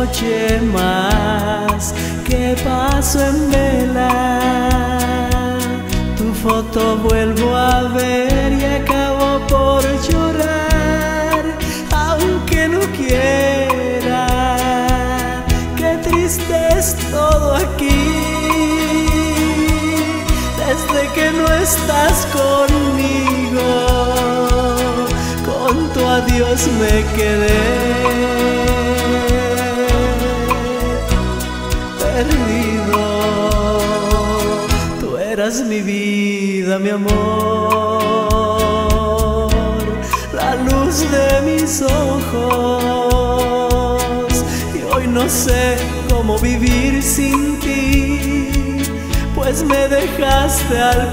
noche más que paso en vela, tu foto vuelvo a ver y acabo por llorar, aunque no quiera. Qué triste es todo aquí, desde que no estás conmigo, con tu adiós me quedé perdido. Tú eras mi vida, mi amor, la luz de mis ojos, y hoy no sé cómo vivir sin ti, pues me dejaste al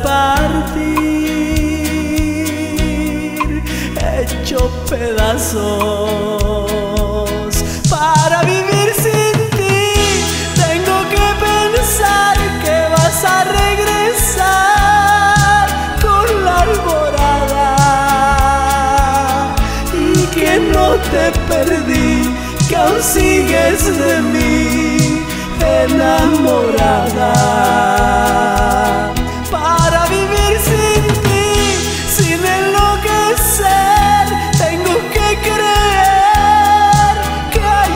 partir, hecho pedazos. Para vivir sin ti tengo que pensar que vas a regresar con la alborada, y que no te perdí, que aún sigues de mí enamorada. Para vivir sin ti, sin enloquecer, tengo que creer que hay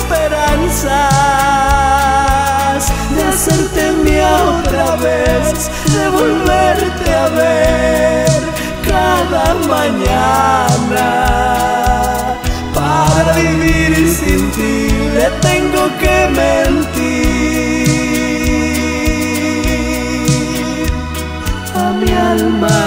esperanzas de hacerte mía otra vez, de volverte a ver cada mañana. Para vivir sin ti le tengo que mentir a mi alma.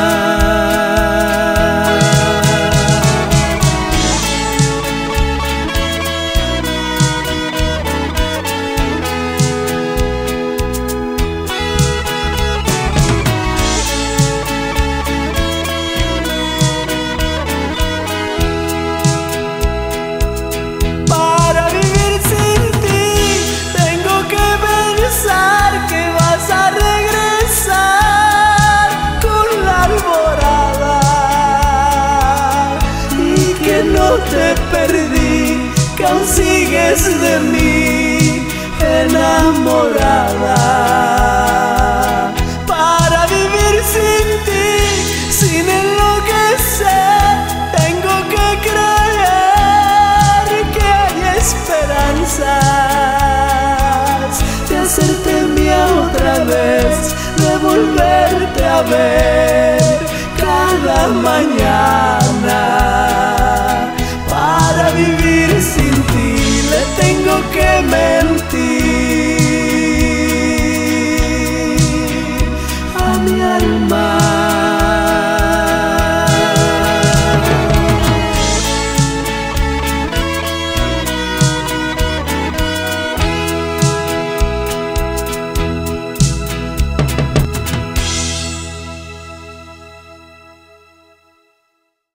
No te perdí, que aún sigues de mí enamorada. Para vivir sin ti, sin enloquecer, tengo que creer que hay esperanzas de hacerte mía otra vez, de volverte a ver cada mañana. Para vivir sin ti le tengo que